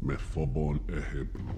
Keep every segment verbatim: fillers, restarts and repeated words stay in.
مفبول ejemplo.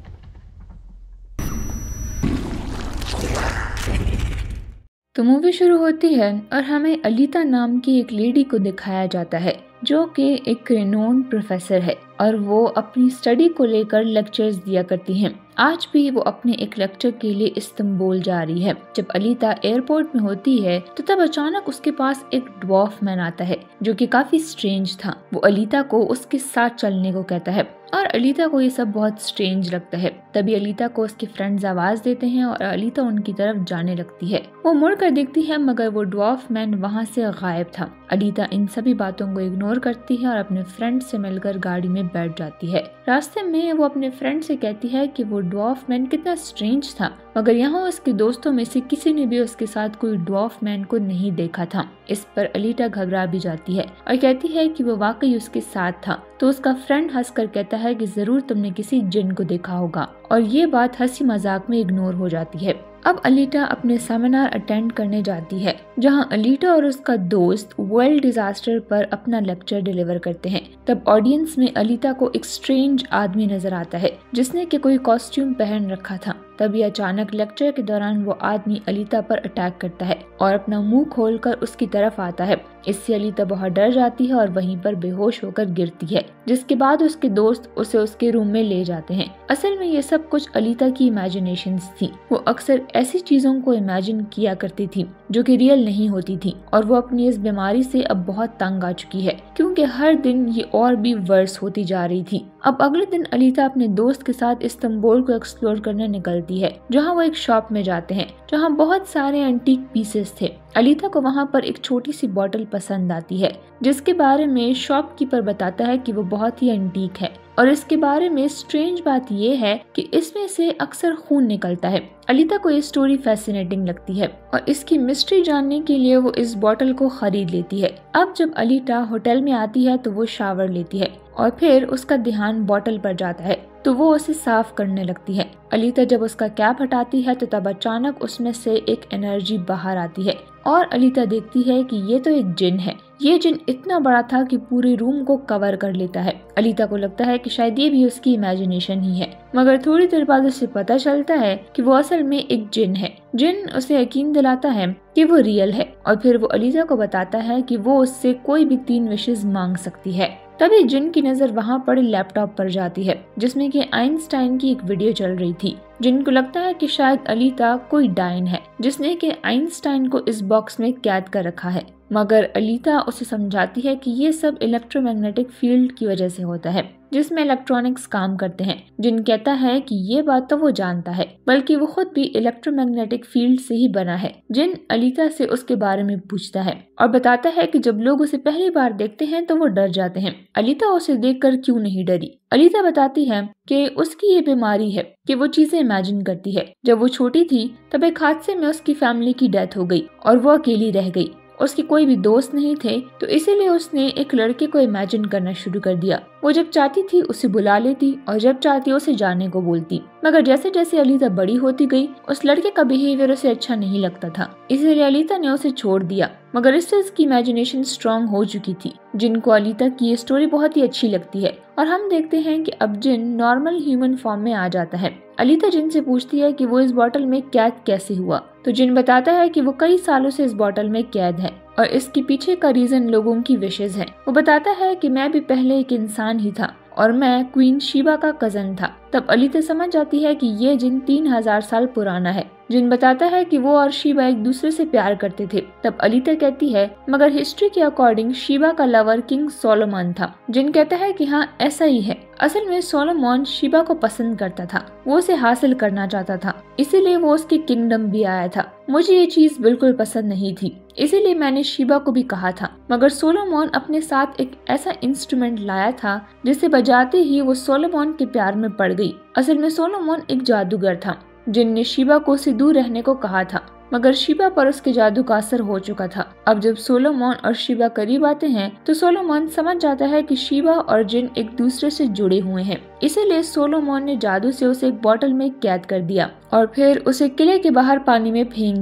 तो movie शुरू होती है और हमें अलीता नाम की एक लेडी को दिखाया जाता है जो कि एक रेनोन प्रोफेसर है और वो अपनी स्टडी को लेकर लेक्चर्स दिया करती हैं। आज भी वो अपने एक लेक्चर के लिए इस्तांबुल जा रही है। जब अलीता एयरपोर्ट में होती है तो तब अचानक उसके पास एक ड्वार्फ मैन आता है जो कि काफी स्ट्रेंज था। वो अलीता को उसके साथ चलने को कहता है और अलीता को ये सब बहुत स्ट्रेंज लगता है। तभी अलीता को उसके फ्रेंड्स आवाज देते हैं और अलीता उनकी तरफ जाने लगती है। वो मुड़ कर देखती है मगर वो ड्वार्फ मैन वहाँ से गायब था। अलीता इन सभी बातों को इग्नोर करती है और अपने फ्रेंड से मिलकर गाड़ी में बैठ जाती है। रास्ते में वो अपने फ्रेंड से कहती है कि वो ड्वार्फ मैन कितना स्ट्रेंज था, मगर यहाँ उसके दोस्तों में से किसी ने भी उसके साथ कोई ड्वार्फ मैन को नहीं देखा था। इस पर अलीता घबरा भी जाती है और कहती है कि वो वाकई उसके साथ था। तो उसका फ्रेंड हंसकर कहता है कि जरूर तुमने किसी जिन को देखा होगा और ये बात हंसी मजाक में इग्नोर हो जाती है। अब अलीता अपने सेमिनार अटेंड करने जाती है जहां अलीता और उसका दोस्त वर्ल्ड डिजास्टर पर अपना लेक्चर डिलीवर करते हैं। तब ऑडियंस में अलीता को एक स्ट्रेंज आदमी नजर आता है जिसने कि कोई कॉस्ट्यूम पहन रखा था। तभी अचानक लेक्चर के दौरान वो आदमी अलीता पर अटैक करता है और अपना मुंह खोलकर उसकी तरफ आता है। इससे अलीता बहुत डर जाती है और वहीं पर बेहोश होकर गिरती है, जिसके बाद उसके दोस्त उसे उसके रूम में ले जाते हैं। असल में ये सब कुछ अलीता की इमेजिनेशंस थी। वो अक्सर ऐसी चीजों को इमेजिन किया करती थी जो कि रियल नहीं होती थी और वो अपनी इस बीमारी से अब बहुत तंग आ चुकी है क्योंकि हर दिन ये और भी वर्स होती जा रही थी। अब अगले दिन अलीता अपने दोस्त के साथ इस्तांबुल को एक्सप्लोर करने निकलती है जहाँ वो एक शॉप में जाते हैं जहाँ बहुत सारे एंटीक पीसेस थे। अलीता को वहाँ पर एक छोटी सी बॉटल पसंद आती है जिसके बारे में शॉपकीपर बताता है कि वो बहुत ही एंटीक है और इसके बारे में स्ट्रेंज बात ये है कि इसमें से अक्सर खून निकलता है। अलीता को ये स्टोरी फैसिनेटिंग लगती है और इसकी मिस्ट्री जानने के लिए वो इस बॉटल को खरीद लेती है। अब जब अलीता होटल में आती है तो वो शावर लेती है और फिर उसका ध्यान बॉटल पर जाता है तो वो उसे साफ करने लगती है। अलीता जब उसका कैप हटाती है तो तब अचानक उसमें से एक एनर्जी बाहर आती है और अलीता देखती है कि ये तो एक जिन है। ये जिन इतना बड़ा था कि पूरे रूम को कवर कर लेता है। अलीता को लगता है कि शायद ये भी उसकी इमेजिनेशन ही है, मगर थोड़ी देर बाद उसे पता चलता है कि वो असल में एक जिन है। जिन उसे यकीन दिलाता है कि वो रियल है और फिर वो अलीता को बताता है कि वो उससे कोई भी तीन विशेस मांग सकती है। तभी जिन की नजर वहाँ पड़े लैपटॉप पर जाती है जिसमें कि आइंस्टाइन की एक वीडियो चल रही थी। जिनको लगता है कि शायद अलीता कोई डायन है जिसने कि आइंस्टाइन को इस बॉक्स में कैद कर रखा है, मगर अलीता उसे समझाती है कि ये सब इलेक्ट्रोमैग्नेटिक फील्ड की वजह से होता है जिसमें इलेक्ट्रॉनिक्स काम करते हैं। जिन कहता है कि ये बात तो वो जानता है, बल्कि वो खुद भी इलेक्ट्रोमैग्नेटिक फील्ड से ही बना है। जिन अलीता से उसके बारे में पूछता है और बताता है कि जब लोग उसे पहली बार देखते हैं तो वो डर जाते हैं। अलीता उसे देखकर क्यों नहीं डरी। अलीता बताती है कि उसकी ये बीमारी है कि वो चीजें इमेजिन करती है। जब वो छोटी थी तब एक हादसे में उसकी फैमिली की डेथ हो गई और वो अकेली रह गई। उसके कोई भी दोस्त नहीं थे तो इसीलिए उसने एक लड़के को इमेजिन करना शुरू कर दिया। वो जब चाहती थी उसे बुला लेती और जब चाहती उसे जाने को बोलती, मगर जैसे जैसे अलीता बड़ी होती गई उस लड़के का बिहेवियर उसे अच्छा नहीं लगता था, इसीलिए अलीता ने उसे छोड़ दिया। मगर इससे उसकी इमेजिनेशन स्ट्रांग हो चुकी थी। जिनको अलीता की ये स्टोरी बहुत ही अच्छी लगती है और हम देखते हैं कि अब जिन नॉर्मल ह्यूमन फॉर्म में आ जाता है। अलीता जिन से पूछती है कि वो इस बॉटल में कैद कैसे हुआ, तो जिन बताता है कि वो कई सालों से इस बॉटल में कैद है और इसके पीछे का रीजन लोगों की विशेष है। वो बताता है कि मैं भी पहले एक इंसान ही था और मैं क्वीन शीबा का कजन था। तब अलीता समझ जाती है कि ये जिन तीन हजार साल पुराना है। जिन बताता है कि वो और शीबा एक दूसरे से प्यार करते थे। तब अलीता कहती है मगर हिस्ट्री के अकॉर्डिंग शीबा का लवर किंग सोलोमन था। जिन कहता है कि हाँ ऐसा ही है। असल में सोलोमन शीबा को पसंद करता था, वो उसे हासिल करना चाहता था, इसीलिए वो उसके किंगडम भी आया था। मुझे ये चीज बिल्कुल पसंद नहीं थी, इसीलिए मैंने शीबा को भी कहा था, मगर सोलोमन अपने साथ एक ऐसा इंस्ट्रूमेंट लाया था जिसे बजाते ही वो सोलोमन के प्यार में पड़ गई। असल में सोलोमन एक जादूगर था। जिनने शीबा को उससे दूर रहने को कहा था, मगर शीबा पर उसके जादू का असर हो चुका था। अब जब सोलोमन और शीबा करीब आते हैं तो सोलोमन समझ जाता है कि शीबा और जिन एक दूसरे से जुड़े हुए हैं, इसीलिए सोलोमन ने जादू से उसे एक बोतल में कैद कर दिया और फिर उसे किले के बाहर पानी में फेंक दिया।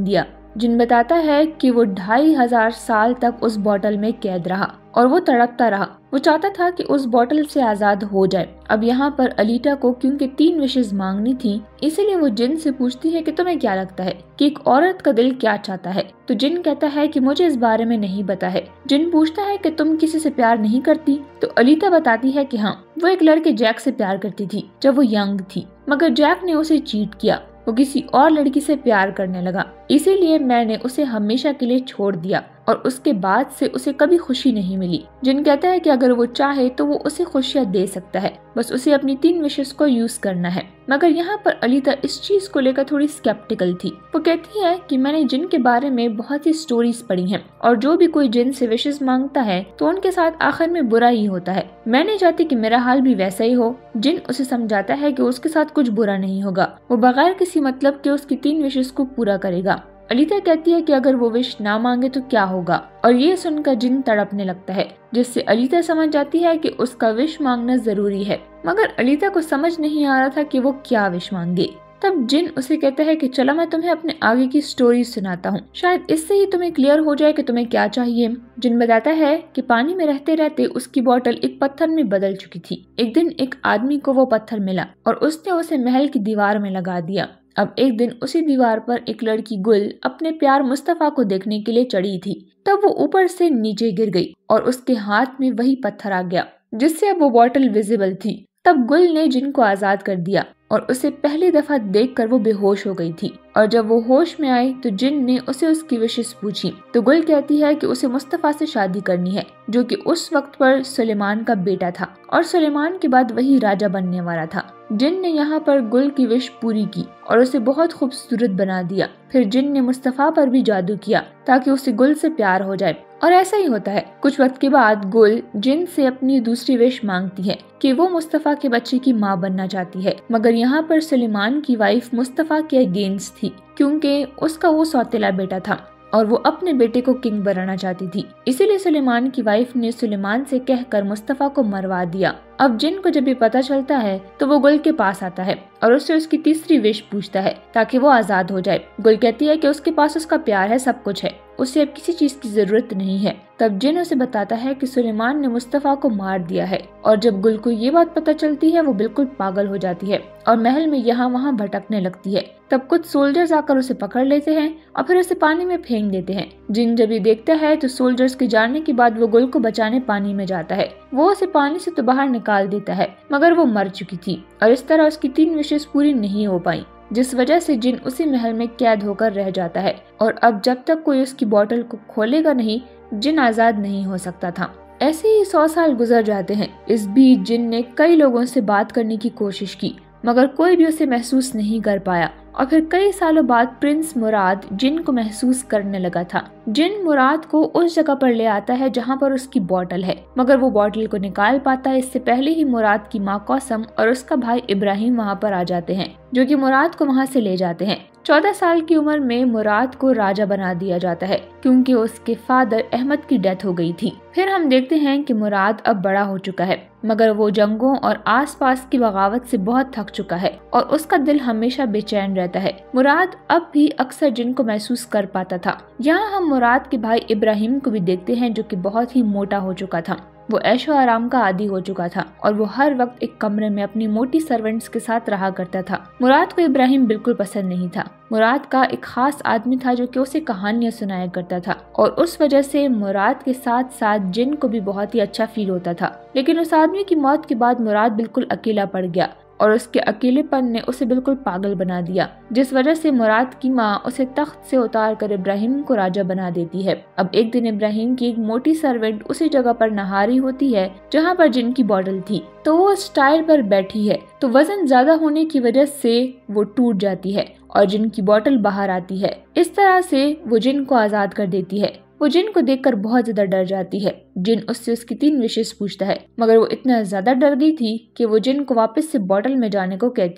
जिन बताता है कि वो ढाई हजार साल तक उस बोतल में कैद रहा और वो तड़पता रहा। वो चाहता था कि उस बोतल से आजाद हो जाए। अब यहाँ पर अलीटा को क्योंकि तीन विशेष मांगनी थी, इसीलिए वो जिन से पूछती है कि तुम्हें क्या लगता है कि एक औरत का दिल क्या चाहता है। तो जिन कहता है कि मुझे इस बारे में नहीं पता है। जिन पूछता है कि तुम किसी से प्यार नहीं करती, तो अलीटा बताती है कि हाँ, वो एक लड़के जैक से प्यार करती थी जब वो यंग थी, मगर जैक ने उसे चीट किया। वो किसी और लड़की से प्यार करने लगा, इसीलिए मैंने उसे हमेशा के लिए छोड़ दिया और उसके बाद से उसे कभी खुशी नहीं मिली। जिन कहता है कि अगर वो चाहे तो वो उसे खुशियाँ दे सकता है, बस उसे अपनी तीन विशेष को यूज करना है। मगर यहाँ पर अलीता इस चीज को लेकर थोड़ी स्केप्टिकल थी। वो कहती है कि मैंने जिन के बारे में बहुत ही स्टोरीज पढ़ी हैं और जो भी कोई जिन से विशेष मांगता है तो उनके साथ आखिर में बुरा ही होता है। मैं नहीं चाहती कि मेरा हाल भी वैसा ही हो। जिन उसे समझाता है कि उसके साथ कुछ बुरा नहीं होगा, वो बगैर किसी मतलब के उसकी तीन विशेष को पूरा करेगा। अलीता कहती है कि अगर वो विश ना मांगे तो क्या होगा, और ये सुनकर जिन तड़पने लगता है, जिससे अलीता समझ जाती है कि उसका विश मांगना जरूरी है। मगर अलीता को समझ नहीं आ रहा था कि वो क्या विश मांगे। तब जिन उसे कहता है कि चलो मैं तुम्हें अपने आगे की स्टोरी सुनाता हूँ, शायद इससे ही तुम्हें क्लियर हो जाए कि तुम्हें क्या चाहिए। जिन बताता है कि पानी में रहते रहते उसकी बोतल एक पत्थर में बदल चुकी थी। एक दिन एक आदमी को वो पत्थर मिला और उसने उसे महल की दीवार में लगा दिया। अब एक दिन उसी दीवार पर एक लड़की गुल अपने प्यार मुस्तफा को देखने के लिए चढ़ी थी। तब वो ऊपर से नीचे गिर गई और उसके हाथ में वही पत्थर आ गया, जिससे अब वो बोतल विजिबल थी। तब गुल ने जिन को आजाद कर दिया और उसे पहली दफा देखकर वो बेहोश हो गई थी। और जब वो होश में आई तो जिन ने उसे उसकी विशेष पूछी, तो गुल कहती है कि उसे मुस्तफा से शादी करनी है, जो कि उस वक्त पर सुलेमान का बेटा था और सुलेमान के बाद वही राजा बनने वाला था। जिन ने यहाँ पर गुल की विश पूरी की और उसे बहुत खूबसूरत बना दिया। फिर जिन ने मुस्तफा पर भी जादू किया ताकि उसे गुल से प्यार हो जाए। और ऐसा ही होता है। कुछ वक्त के बाद गुल जिन से अपनी दूसरी विश मांगती है कि वो मुस्तफा के बच्चे की माँ बनना चाहती है, मगर यहाँ पर सुलेमान की वाइफ मुस्तफा के अगेंस्ट थी, क्योंकि उसका वो सौतेला बेटा था और वो अपने बेटे को किंग बनाना चाहती थी। इसीलिए सुलेमान की वाइफ ने सुलेमान से कहकर मुस्तफा को मरवा दिया। अब जिन को जब ये पता चलता है तो वो गुल के पास आता है और उससे उसकी तीसरी विश पूछता है ताकि वो आजाद हो जाए। गुल कहती है कि उसके पास उसका प्यार है, सब कुछ है, उसे अब किसी चीज की जरूरत नहीं है। तब जिन उसे बताता है कि सुलेमान ने मुस्तफा को मार दिया है और जब गुल को ये बात पता चलती है वो बिल्कुल पागल हो जाती है और महल में यहाँ वहाँ भटकने लगती है। तब कुछ सोल्जर्स आकर उसे पकड़ लेते हैं और फिर उसे पानी में फेंक देते हैं। जिन जब ये देखता है तो सोल्जर्स के जाने के बाद वो गुल को बचाने पानी में जाता है। वो उसे पानी से तो बाहर निकाल देता है, मगर वो मर चुकी थी और इस तरह उसकी तीन विशेष पूरी नहीं हो पाई, जिस वजह से जिन उसी महल में कैद होकर रह जाता है। और अब जब तक कोई उसकी बोतल को खोलेगा नहीं, जिन आजाद नहीं हो सकता था। ऐसे ही सौ साल गुजर जाते हैं। इस बीच जिन ने कई लोगों से बात करने की कोशिश की, मगर कोई भी उसे महसूस नहीं कर पाया। और फिर कई सालों बाद प्रिंस मुराद जिन को महसूस करने लगा था। जिन मुराद को उस जगह पर ले आता है जहाँ पर उसकी बोतल है, मगर वो बोतल को निकाल पाता है इससे पहले ही मुराद की माँ कौसम और उसका भाई इब्राहिम वहाँ पर आ जाते हैं, जो कि मुराद को वहाँ से ले जाते हैं। चौदह साल की उम्र में मुराद को राजा बना दिया जाता है, क्योंकि उसके फादर अहमद की डेथ हो गई थी। फिर हम देखते हैं कि मुराद अब बड़ा हो चुका है, मगर वो जंगों और आसपास की बगावत से बहुत थक चुका है और उसका दिल हमेशा बेचैन रहता है। मुराद अब भी अक्सर जिन को महसूस कर पाता था। यहाँ हम मुराद के भाई इब्राहिम को भी देखते हैं, जो कि बहुत ही मोटा हो चुका था। वो ऐशो आराम का आदी हो चुका था और वो हर वक्त एक कमरे में अपनी मोटी सर्वेंट्स के साथ रहा करता था। मुराद को इब्राहिम बिल्कुल पसंद नहीं था। मुराद का एक खास आदमी था जो कि उसे कहानियां सुनाया करता था और उस वजह से मुराद के साथ साथ जिन को भी बहुत ही अच्छा फील होता था। लेकिन उस आदमी की मौत के बाद मुराद बिल्कुल अकेला पड़ गया और उसके अकेलेपन ने उसे बिल्कुल पागल बना दिया, जिस वजह से मुराद की माँ उसे तख्त से उतार कर इब्राहिम को राजा बना देती है। अब एक दिन इब्राहिम की एक मोटी सर्वेंट उसी जगह पर नहा रही होती है जहाँ पर जिन की बोतल थी, तो वो उस टायर पर बैठी है, तो वजन ज्यादा होने की वजह से वो टूट जाती है और जिन की बोतल बाहर आती है। इस तरह से वो जिन को आजाद कर देती है। वो जिन को देखकर बहुत ज्यादा डर जाती है। जिन उससे उसकी तीन विशेष पूछता है, मगर वो इतना ज्यादा डर गई थी कि वो जिन को वापस से बोतल में जाने को कहती है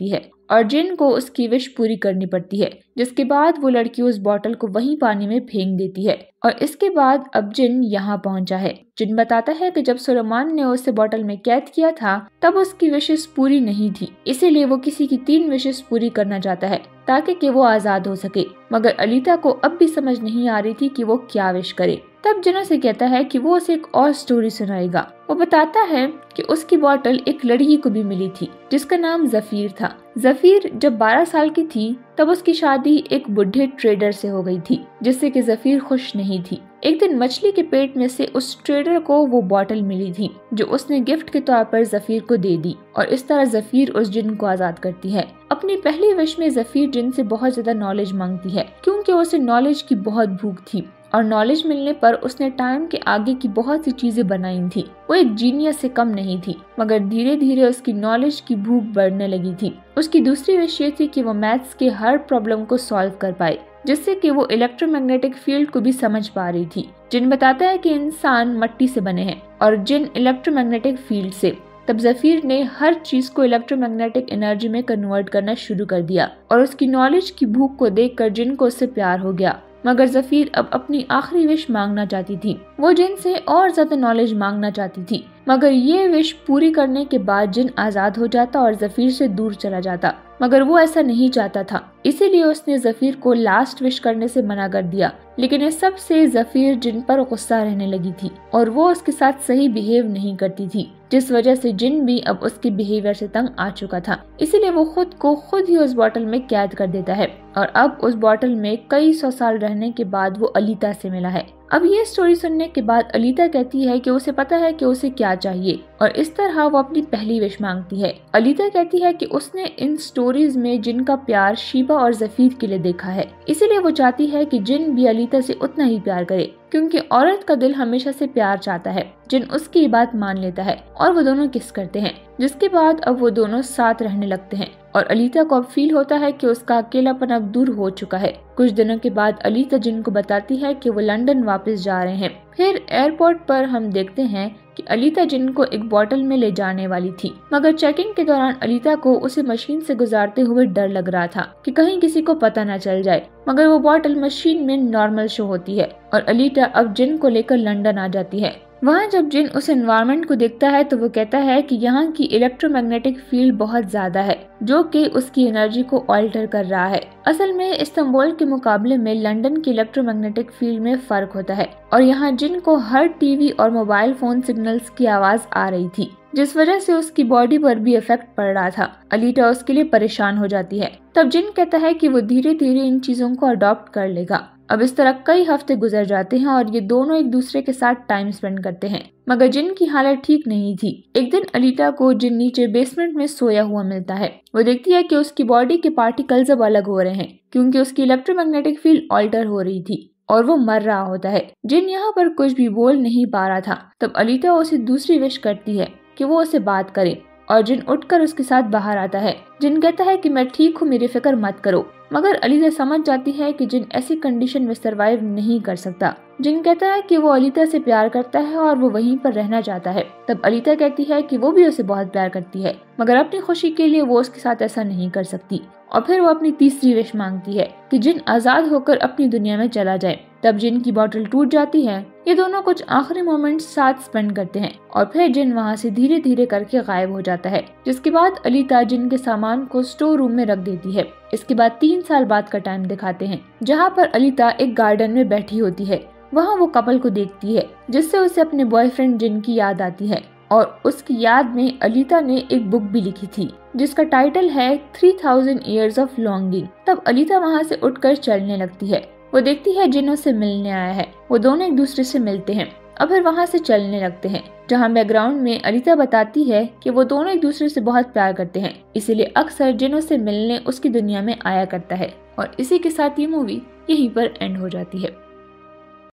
और जिन को उसकी विश पूरी करनी पड़ती है, जिसके बाद वो लड़की उस बॉटल को वहीं पानी में फेंक देती है। और इसके बाद अब जिन यहाँ पहुँचा है। जिन बताता है कि जब सुलेमान ने उसे बॉटल में कैद किया था तब उसकी विशेष पूरी नहीं थी, इसीलिए वो किसी की तीन विशेष पूरी करना चाहता है ताकि कि वो आजाद हो सके। मगर अलीता को अब भी समझ नहीं आ रही थी कि वो क्या विश करे। तब जिन उसे कहता है कि वो उसे एक और स्टोरी सुनाएगा। वो बताता है कि उसकी बॉटल एक लड़की को भी मिली थी जिसका नाम जफीर था। जफीर जब बारह साल की थी तब उसकी शादी एक बुढ़े ट्रेडर से हो गई थी, जिससे कि जफीर खुश नहीं थी। एक दिन मछली के पेट में से उस ट्रेडर को वो बॉटल मिली थी जो उसने गिफ्ट के तौर पर जफीर को दे दी और इस तरह जफीर उस जिन को आजाद करती है। अपनी पहली विश में जफीर जिन से बहुत ज्यादा नॉलेज मांगती है क्योंकि उसे नॉलेज की बहुत भूख थी और नॉलेज मिलने पर उसने टाइम के आगे की बहुत सी चीजें बनाई थी। वो एक जीनियस से कम नहीं थी, मगर धीरे धीरे उसकी नॉलेज की भूख बढ़ने लगी थी। उसकी दूसरी विश ये थी कि वो मैथ्स के हर प्रॉब्लम को सॉल्व कर पाए, जिससे कि वो इलेक्ट्रोमैग्नेटिक फील्ड को भी समझ पा रही थी। जिन बताता है कि इंसान मिट्टी से बने हैं और जिन इलेक्ट्रोमैग्नेटिक फील्ड से। तब जफीर ने हर चीज को इलेक्ट्रोमैग्नेटिक एनर्जी में कन्वर्ट करना शुरू कर दिया और उसकी नॉलेज की भूख को देखकर जिन को उससे प्यार हो गया। मगर जफीर अब अपनी आखिरी विश मांगना चाहती थी। वो जिन से और ज्यादा नॉलेज मांगना चाहती थी, मगर ये विश पूरी करने के बाद जिन आजाद हो जाता और जफीर से दूर चला जाता। मगर वो ऐसा नहीं चाहता था, इसीलिए उसने जफीर को लास्ट विश करने से मना कर दिया। लेकिन इस सब से जफीर जिन पर गुस्सा रहने लगी थी और वो उसके साथ सही बिहेव नहीं करती थी, जिस वजह से जिन भी अब उसके बिहेवियर से तंग आ चुका था। इसीलिए वो खुद को खुद ही उस बॉटल में कैद कर देता है और अब उस बॉटल में कई सौ साल रहने के बाद वो अलीता से मिला है। अब ये स्टोरी सुनने के बाद अलीता कहती है कि उसे पता है कि उसे क्या चाहिए और इस तरह वो अपनी पहली विश मांगती है। अलीता कहती है कि उसने इन स्टोरीज में जिन का प्यार शीबा और जफीर के लिए देखा है, इसीलिए वो चाहती है कि जिन भी अलीता से उतना ही प्यार करे, क्योंकि औरत का दिल हमेशा से प्यार चाहता है। जिन उसकी बात मान लेता है और वो दोनों किस करते हैं, जिसके बाद अब वो दोनों साथ रहने लगते हैं और अलीता को अब फील होता है कि उसका अकेलापन अब दूर हो चुका है। कुछ दिनों के बाद अलीता जिन को बताती है कि वो लंदन वापस जा रहे हैं। फिर एयरपोर्ट पर हम देखते हैं कि अलीता जिन को एक बोतल में ले जाने वाली थी, मगर चेकिंग के दौरान अलीता को उसे मशीन से गुजारते हुए डर लग रहा था कि कहीं किसी को पता न चल जाए। मगर वो बोतल मशीन में नॉर्मल शो होती है और अलीता अब जिन को लेकर लंदन आ जाती है। वहाँ जब जिन उस एनवायरनमेंट को देखता है तो वो कहता है कि यहाँ की इलेक्ट्रोमैग्नेटिक फील्ड बहुत ज्यादा है, जो कि उसकी एनर्जी को ऑल्टर कर रहा है। असल में इस्तांबुल के मुकाबले में लंदन की इलेक्ट्रोमैग्नेटिक फील्ड में फर्क होता है और यहाँ जिन को हर टीवी और मोबाइल फोन सिग्नल्स की आवाज आ रही थी, जिस वजह से उसकी बॉडी पर भी इफेक्ट पड़ रहा था। अलीता उसके लिए परेशान हो जाती है। तब जिन कहता है कि वो धीरे धीरे इन चीजों को अडॉप्ट कर लेगा। अब इस तरह कई हफ्ते गुजर जाते हैं और ये दोनों एक दूसरे के साथ टाइम स्पेंड करते हैं, मगर जिन की हालत ठीक नहीं थी। एक दिन अलीता को जिन नीचे बेसमेंट में सोया हुआ मिलता है। वो देखती है कि उसकी बॉडी के पार्टिकल्स अब अलग हो रहे हैं क्योंकि उसकी इलेक्ट्रोमैग्नेटिक फील्ड ऑल्टर हो रही थी और वो मर रहा होता है। जिन यहाँ पर कुछ भी बोल नहीं पा रहा था। तब अलीता उसे दूसरी विश करती है कि वो उसे बात करे और जिन उठकर उसके साथ बाहर आता है। जिन कहता है कि मैं ठीक हूँ, मेरी फिक्र मत करो, मगर अलीता समझ जाती है कि जिन ऐसी कंडीशन में सरवाइव नहीं कर सकता। जिन कहता है कि वो अलीता से प्यार करता है और वो वहीं पर रहना चाहता है। तब अलीता कहती है कि वो भी उसे बहुत प्यार करती है, मगर अपनी खुशी के लिए वो उसके साथ ऐसा नहीं कर सकती। और फिर वो अपनी तीसरी विश मांगती है कि जिन आजाद होकर अपनी दुनिया में चला जाए। तब जिन की बोतल टूट जाती है। ये दोनों कुछ आखिरी मोमेंट्स साथ स्पेंड करते हैं और फिर जिन वहाँ से धीरे धीरे करके गायब हो जाता है, जिसके बाद अलीता जिन के सामान को स्टोर रूम में रख देती है। इसके बाद तीन साल बाद का टाइम दिखाते हैं, जहाँ पर अलीता एक गार्डन में बैठी होती है। वहाँ वो कपल को देखती है, जिससे उसे अपने बॉयफ्रेंड जिन की याद आती है और उसकी याद में अलीता ने एक बुक भी लिखी थी जिसका टाइटल है three thousand years of longing. तब अलीता वहाँ से उठकर चलने लगती है। वो देखती है जिन उससे मिलने आया है। वो दोनों एक दूसरे से मिलते हैं और फिर वहाँ से चलने लगते हैं, जहाँ बैकग्राउंड में अलीता बताती है कि वो दोनों एक दूसरे से बहुत प्यार करते हैं, इसीलिए अक्सर जिन उससे मिलने उसकी दुनिया में आया करता है। और इसी के साथ ये मूवी यहीं पर एंड हो जाती है।